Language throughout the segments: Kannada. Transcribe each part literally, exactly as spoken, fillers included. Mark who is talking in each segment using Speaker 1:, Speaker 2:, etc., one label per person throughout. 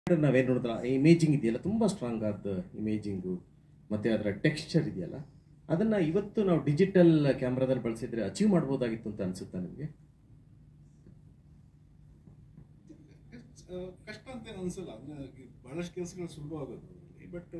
Speaker 1: ನಾವೇನು ನೋಡಿದ್ರ ಇಮೇಜಿಂಗ್ ಇದೆಯಲ್ಲ ತುಂಬ ಸ್ಟ್ರಾಂಗ್ ಆದ ಇಮೇಜಿಂಗು ಮತ್ತು ಅದರ ಟೆಕ್ಸ್ಚರ್ ಇದೆಯಲ್ಲ ಅದನ್ನು ಇವತ್ತು ನಾವು ಡಿಜಿಟಲ್ ಕ್ಯಾಮ್ರಾದಲ್ಲಿ ಬಳಸಿದ್ರೆ ಅಚೀವ್ ಮಾಡ್ಬೋದಾಗಿತ್ತು ಅಂತ ಅನಿಸುತ್ತಾ ನಿಮಗೆ?
Speaker 2: ಕಷ್ಟ ಅಂತ ಅನಿಸಲ್ಲ, ಅಂದರೆ ಭಾಳಷ್ಟು ಕೆಲಸಗಳು ಸುಲಭ ಆಗೋದು. ಬಟ್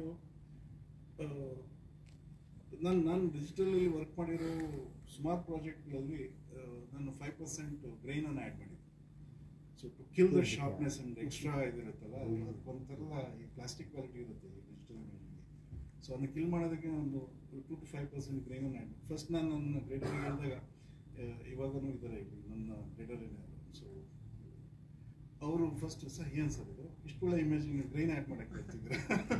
Speaker 2: ನಾನು ನಾನು ಡಿಜಿಟಲಲ್ಲಿ ವರ್ಕ್ ಮಾಡಿರೋ ಸುಮಾರು ಪ್ರಾಜೆಕ್ಟ್ಗಳಲ್ಲಿ ನಾನು ಫೈವ್ ಪರ್ಸೆಂಟ್ ಗ್ರೈನನ್ನು ಆ್ಯಡ್ ಮಾಡಿದ್ದೆ. So to kill the sharpness and extra ಇದಿರುತ್ತಲ್ಲ, ಅದಕ್ಕೊಂಥರದ ಈ ಪ್ಲಾಸ್ಟಿಕ್ ಕ್ವಾಲಿಟಿ ಇರುತ್ತೆ ಡಿಜಿಟಲ್ ಇಮೇಜ್ಗೆ. ಸೊ ಅದನ್ನ ಕಿಲ್ ಮಾಡೋದಕ್ಕೆ ಒಂದು ಟು ಟು ಫೈವ್ ಪರ್ಸೆಂಟ್ ಗ್ರೈನನ್ನು ಆ್ಯಡ್ ಮಾಡಿ ಫಸ್ಟ್ ನಾನು ನನ್ನ ಗ್ರೇಡರಿಗೆ ಹೇಳಿದಾಗ, ಇವಾಗೂ ಇದ್ದಾರೆ ಇಲ್ಲಿ ನನ್ನ ಗ್ರೇಡರೇನೆ. ಸೊ ಅವರು ಫಸ್ಟ್ ಸರ್ ಏನು ಸರ್ ಇದು ಇಷ್ಟು ಒಳ್ಳೆ ಇಮೇಜ್ ನೀವು ಗ್ರೈನ್ ಆ್ಯಡ್ ಮಾಡೋಕ್ಕೆ ಹೇಳ್ತಿದ್ರೆ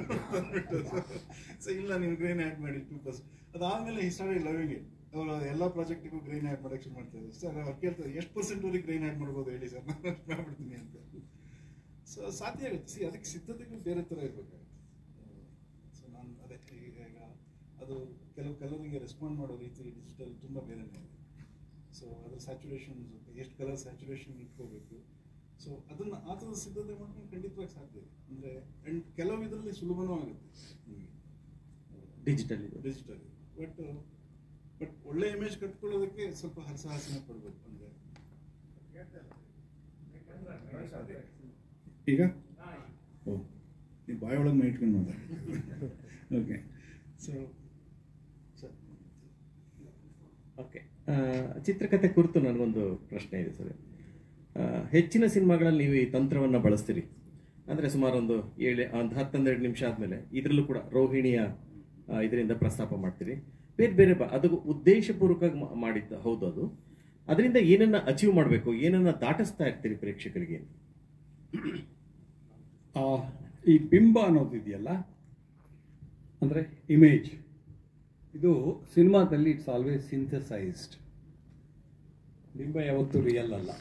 Speaker 2: ಸೊ ಇಲ್ಲ ನೀವು ಗ್ರೈನ್ ಆ್ಯಡ್ ಮಾಡಿ ಟೂ ಪರ್ಸೆಂಟ್. ಅದಾದಮೇಲೆ ಈ ಸ್ಟಾರ್ಟ್ ಲವಿಂಗ್ ಇಟ್. ಅವರು ಎಲ್ಲ ಪ್ರಾಜೆಕ್ಟಿಗೂ ಗ್ರೈನ್ ಆ್ಯಡ್ ಮಾಡೋಕ್ಕೆ ಶುರು ಮಾಡ್ತಾ ಇದ್ದಾರೆ. ಸರ್ ಅವ್ರು ಕೇಳ್ತಾರೆ ಎಷ್ಟು ಪರ್ಸೆಂಟ್ವರೆಗೆ ಗ್ರೈನ್ ಆ್ಯಡ್ ಮಾಡ್ಬೋದು ಹೇಳಿ ಸರ್, ನಾನು ಅಷ್ಟು ಮಾಡ್ಬಿಡ್ತೀನಿ ಅಂತ. ಸೊ ಸಾಧ್ಯ ಆಗುತ್ತೆ. ಸಿ ಅದಕ್ಕೆ ಸಿದ್ಧತೆಗೂ ಬೇರೆ ಥರ ಇರಬೇಕಾಗುತ್ತೆ. ಸೊ ನಾನು ಅದೇ ಈಗ ಅದು ಕೆಲವು ಕಲರಿಗೆ ರೆಸ್ಪಾಂಡ್ ಮಾಡೋ ರೀತಿ ಡಿಜಿಟಲ್ ತುಂಬ ಬೇರೆನೇ ಇದೆ. ಸೊ ಅದ್ರ ಸ್ಯಾಚುರೇಷನ್ಸ್ ಎಷ್ಟು ಕಲರ್ ಸ್ಯಾಚುರೇಷನ್ ಇಟ್ಕೋಬೇಕು. ಸೊ ಅದನ್ನು ಆ ಥರದ ಸಿದ್ಧತೆ ಮಾಡ್ಕೊಂಡು ಖಂಡಿತವಾಗಿ ಸಾಧ್ಯ ಇದೆ. ಅಂದರೆ ಆ್ಯಂಡ್ ಕೆಲವು ಇದರಲ್ಲಿ ಸುಲಭನೂ ಆಗುತ್ತೆ ನಿಮಗೆ
Speaker 1: ಡಿಜಿಟಲ್ ಇದು
Speaker 2: ಡಿಜಿಟಲ್. ಬಟ್ ಬಟ್ ಒಳ್ಳೆ ಇಮೇಜ್ ಕಟ್ಕೊಳ್ಳೋದಕ್ಕೆ ಸ್ವಲ್ಪ ಹರಸಾಹಸನ ಪಡಬೇಕು. ಅಂದರೆ ಈಗ ಓ ನೀವು ಬಾಯಿ ಒಳಗೆ ಮೈ ಇಟ್ಕೊಂಡು ಮಾತಾಡಿ. ಓಕೆ ಸೊ ಸರ್
Speaker 1: ಓಕೆ, ಚಿತ್ರಕಥೆ ಕುರಿತು ನನಗೊಂದು ಪ್ರಶ್ನೆ ಇದೆ ಸರ್. ಹೆಚ್ಚಿನ ಸಿನಿಮಾಗಳಲ್ಲಿ ನೀವು ಈ ತಂತ್ರವನ್ನು ಬಳಸ್ತೀರಿ. ಅಂದರೆ ಸುಮಾರು ಒಂದು ಏಳು ಒಂದು ಹತ್ತೊಂದೆರಡು ನಿಮಿಷ ಆದಮೇಲೆ ಇದರಲ್ಲೂ ಕೂಡ ರೋಹಿಣಿಯ ಇದರಿಂದ ಪ್ರಸ್ತಾಪ ಮಾಡ್ತೀರಿ. ಬೇರೆ ಬೇರೆ ಬ ಅದು ಉದ್ದೇಶಪೂರ್ವಕವಾಗಿ ಮಾಡಿದ್ದ ಹೌದು. ಅದು ಅದರಿಂದ ಏನನ್ನ ಅಚೀವ್ ಮಾಡಬೇಕು, ಏನನ್ನ ದಾಟಿಸ್ತಾ ಇರ್ತೀರಿ ಪ್ರೇಕ್ಷಕರಿಗೆ?
Speaker 3: ಈ ಬಿಂಬ ಅನ್ನೋದಿದೆಯಲ್ಲ, ಅಂದರೆ ಇಮೇಜ್, ಇದು ಸಿನಿಮಾದಲ್ಲಿ ಇಟ್ಸ್ ಆಲ್ವೇಸ್ ಸಿಂಥಸೈಸ್ಡ್. ಬಿಂಬ ಯಾವತ್ತೂ ರಿಯಲ್ ಅಲ್ಲ.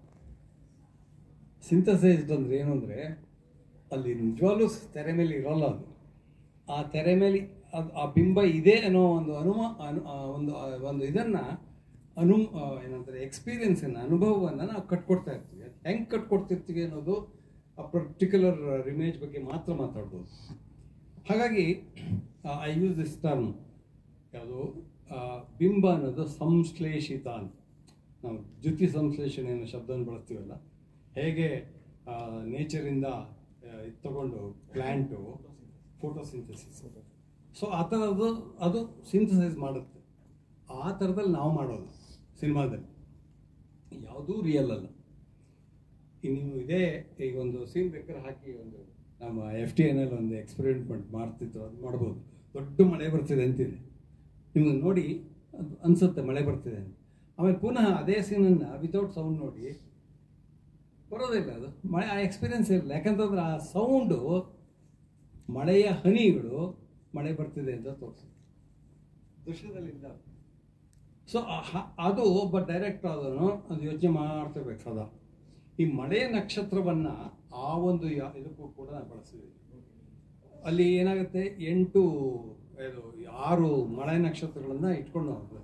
Speaker 3: ಸಿಂಥಸೈಸ್ಡ್ ಅಂದರೆ ಏನು ಅಂದರೆ ಅಲ್ಲಿ ನಿಜವಾಗ್ಲೂ ತೆರೆ ಮೇಲೆ ಇರೋಲ್ಲ ಅದು. ಆ ತೆರೆ ಮೇಲೆ ಅದು ಆ ಬಿಂಬ ಇದೆ ಅನ್ನೋ ಒಂದು ಅನುಮ ಅನು ಒಂದು ಒಂದು ಇದನ್ನು ಅನು ಏನಂತಾರೆ ಎಕ್ಸ್ಪೀರಿಯನ್ಸನ್ನು ಅನುಭವವನ್ನು ನಾವು ಕಟ್ಕೊಡ್ತಾ ಇರ್ತೀವಿ. ಹೆಂಗೆ ಕಟ್ಕೊಡ್ತಿರ್ತೀವಿ ಅನ್ನೋದು ಆ ಪರ್ಟಿಕ್ಯುಲರ್ ಇಮೇಜ್ ಬಗ್ಗೆ ಮಾತ್ರ ಮಾತಾಡ್ಬೋದು. ಹಾಗಾಗಿ ಐ ಯೂಸ್ ದಿಸ್ ಟರ್ಮ್, ಯಾವುದು ಬಿಂಬ ಅನ್ನೋದು ಸಂಶ್ಲೇಷಿತ ಅಂತ. ನಾವು ದ್ಯುತಿ ಸಂಶ್ಲೇಷಣೆ ಅನ್ನೋ ಶಬ್ದವನ್ನು ಬಳಸ್ತೀವಲ್ಲ, ಹೇಗೆ ನೇಚರಿಂದ ಇದು ತಗೊಂಡು ಪ್ಲ್ಯಾಂಟು ಫೋಟೋಸಿಂಥಸಿಸ್, ಸೊ ಆ ಥರದ್ದು ಅದು ಸಿಂಥಸೈಸ್ ಮಾಡುತ್ತೆ. ಆ ಥರದಲ್ಲಿ ನಾವು ಮಾಡೋದು ಸಿನಿಮಾದಲ್ಲಿ, ಯಾವುದೂ ರಿಯಲ್ ಅಲ್ಲ. ನೀವು ಇದೇ ಈಗ ಒಂದು ಸೀನ್ ಬೇಕಾದ್ರೆ ಹಾಕಿ, ಒಂದು ನಮ್ಮ ಎಫ್ ಟಿ ಎನಲ್ಲಿ ಒಂದು ಎಕ್ಸ್ಪೆರಿಮೆಂಟ್ ಮಾಡ್ತಿದ್ರು, ಅದು ಮಾಡ್ಬೋದು. ದೊಡ್ಡ ಮಳೆ ಬರ್ತಿದೆ ಅಂತಿದೆ, ನಿಮಗೆ ನೋಡಿ ಅದು ಅನಿಸುತ್ತೆ ಮಳೆ ಬರ್ತಿದೆ ಅಂತ. ಆಮೇಲೆ ಪುನಃ ಅದೇ ಸೀನನ್ನು ವಿತೌಟ್ ಸೌಂಡ್ ನೋಡಿ ಬರೋದಿಲ್ಲ, ಅದು ಮಳೆ ಆ ಎಕ್ಸ್ಪೀರಿಯನ್ಸ್ ಇರಲ್ಲ. ಯಾಕಂತಂದ್ರೆ ಆ ಸೌಂಡು ಮಳೆಯ ಹನಿಗಳು ಮಳೆ ಬರ್ತಿದೆ ಅಂತ ತೋರಿಸುತ್ತೆ, ದೃಶ್ಯದಲ್ಲಿಲ್ಲ. ಸೊ ಅದು ಒಬ್ಬ ಡೈರೆಕ್ಟರ್ ಅದನ್ನು ಅದು ಯೋಚನೆ ಮಾಡ್ತಿರ್ಬೇಕು ಸದಾ. ಈ ಮಳೆಯ ನಕ್ಷತ್ರವನ್ನು ಆ ಒಂದು ಇದಕ್ಕೂ ಕೂಡ ಬಳಸಿದ್ದೀವಿ. ಅಲ್ಲಿ ಏನಾಗುತ್ತೆ, ಎಂಟು ಇದು ಆರು ಮಳೆ ನಕ್ಷತ್ರಗಳನ್ನು ಇಟ್ಕೊಂಡು ಹೋಗ್ತದೆ.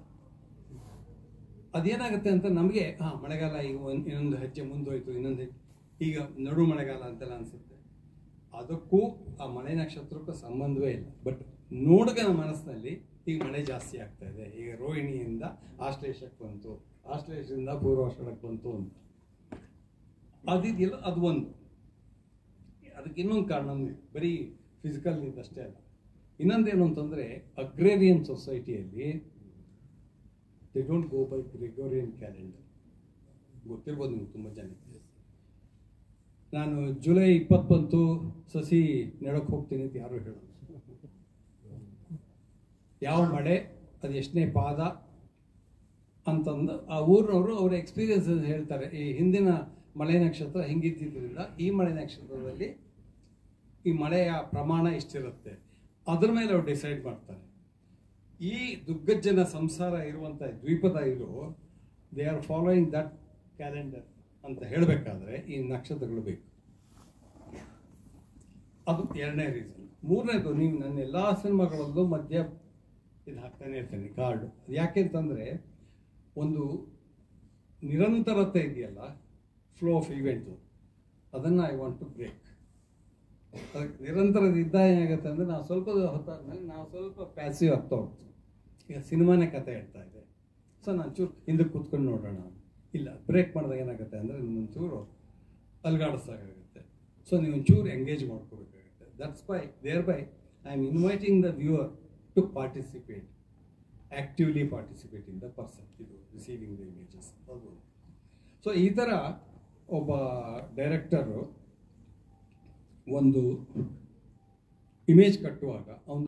Speaker 3: ಅದೇನಾಗುತ್ತೆ ಅಂತ ನಮಗೆ ಹಾಂ ಮಳೆಗಾಲ ಈಗ ಒಂದು ಇನ್ನೊಂದು ಹೆಜ್ಜೆ ಮುಂದೋಯ್ತು, ಇನ್ನೊಂದು ಹೆಜ್ಜೆ ಈಗ ನಡು ಮಳೆಗಾಲ ಅಂತೆಲ್ಲ ಅನಿಸುತ್ತೆ. ಅದಕ್ಕೂ ಆ ಮಳೆ ನಕ್ಷತ್ರಕ್ಕೂ ಸಂಬಂಧವೇ ಇಲ್ಲ. ಬಟ್ ನೋಡುಗನ ಮನಸ್ಸಿನಲ್ಲಿ ಈಗ ಮಳೆ ಜಾಸ್ತಿ ಆಗ್ತಾ ಇದೆ, ಈಗ ರೋಹಿಣಿಯಿಂದ ಆಶ್ಲೇಷಕ್ಕೆ ಬಂತು, ಆಶ್ಲೇಷದಿಂದ ಪೂರ್ವಾಷಾಢಕ್ಕೆ ಬಂತು ಅಂತ ಅದಿದೆಯಲ್ಲ, ಅದು ಒಂದು. ಅದಕ್ಕೆ ಇನ್ನೊಂದು ಕಾರಣ ಬರೀ ಫಿಸಿಕಲ್ ಇದಷ್ಟೇ ಅಲ್ಲ. ಇನ್ನೊಂದೇನು ಅಂತಂದರೆ, ಅಗ್ರೇರಿಯನ್ ಸೊಸೈಟಿಯಲ್ಲಿ they don't go by Gregorian calendar. ಗೊತ್ತಿರ್ಬೋದು ನಿಮ್ಗೆ ತುಂಬ ಜನಕ್ಕೆ. ನಾನು ಜುಲೈ ಇಪ್ಪತ್ತೊಂದು ಸಸಿ ನೆಡೋಕ್ಕೆ ಹೋಗ್ತೀನಿ ಅಂತ ಯಾರು ಹೇಳೋದು. ಯಾವ ಮಳೆ, ಅದು ಎಷ್ಟನೇ ಪಾದ ಅಂತಂದು ಆ ಊರಿನವರು ಅವರ ಎಕ್ಸ್ಪೀರಿಯನ್ಸ್ ಹೇಳ್ತಾರೆ. ಈ ಹಿಂದಿನ ಮಳೆ ನಕ್ಷತ್ರ ಹಿಂಗಿದ್ದಿದ್ದರಿಂದ ಈ ಮಳೆ ನಕ್ಷತ್ರದಲ್ಲಿ ಈ ಮಳೆಯ ಪ್ರಮಾಣ ಇಷ್ಟಿರುತ್ತೆ, ಅದ್ರ ಮೇಲೆ ಅವ್ರು ಡಿಸೈಡ್ ಮಾಡ್ತಾರೆ. ಈ ದುಗ್ಗಜ್ಜನ ಸಂಸಾರ ಇರುವಂಥ ದ್ವೀಪದ ಇರು they are following that calendar ಅಂತ ಹೇಳಬೇಕಾದ್ರೆ ಈ ನಕ್ಷತ್ರಗಳು ಬೇಕು. ಅದು ಎರಡನೇ ರೀಸನ್. ಮೂರನೇದು, ನೀವು ನನ್ನ ಎಲ್ಲ ಸಿನಿಮಾಗಳಲ್ಲೂ ಮಧ್ಯ ಇದು ಹಾಕ್ತಾನೆ ಇರ್ತೀನಿ ಕಾರ್ಡು. ಅದು ಯಾಕೆ ಅಂತಂದರೆ, ಒಂದು ನಿರಂತರತೆ ಇದೆಯಲ್ಲ, ಫ್ಲೋ ಆಫ್ ಇವೆಂಟು, ಅದನ್ನು ಐ ವಾಂಟ್ ಟು ಬ್ರೇಕ್. ಅದಕ್ಕೆ ನಿರಂತರದ ಯುದ್ಧ ಏನಾಗುತ್ತೆ ಅಂದರೆ ನಾವು ಸ್ವಲ್ಪ ಹೊತ್ತಾದ್ಮೇಲೆ ನಾವು ಸ್ವಲ್ಪ ಪ್ಯಾಸಿವ್ ಆಗ್ತಾ ಹೋಗ್ತೀವಿ. ಈಗ ಸಿನಿಮಾನೇ ಕತೆ ಹೇಳ್ತಾ ಇದೆ, ಸೊ ನಾನು ಚೂರು ಹಿಂದಕ್ಕೆ ಕೂತ್ಕೊಂಡು ನೋಡೋಣ, ಇಲ್ಲ ಬ್ರೇಕ್ ಮಾಡಿದಾಗ ಏನಾಗುತ್ತೆ ಅಂದರೆ ಒಂಚೂರು ಅಲ್ಗಾಡಿಸ್ದಾಗುತ್ತೆ. ಸೊ ನೀವು ಒಂಚೂರು ಎಂಗೇಜ್ ಮಾಡ್ಕೋಬೇಕಾಗುತ್ತೆ. That's by there by I am inviting the viewer to participate, actively participate in the person, ಇದು ರಿಸೀವಿಂಗ್ ದ ಇಮೇಜಸ್. ಅದು ಸೊ ಈ ಥರ ಒಬ್ಬ ಡೈರೆಕ್ಟರು ಒಂದು ಇಮೇಜ್ ಕಟ್ಟುವಾಗ ಅವನು